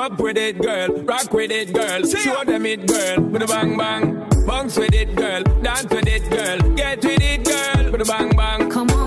Up with it, girl. Rock with it, girl. Show them it, girl. With a bang bang. Bounce with it, girl. Dance with it, girl. Get with it, girl. With a bang bang. Come on.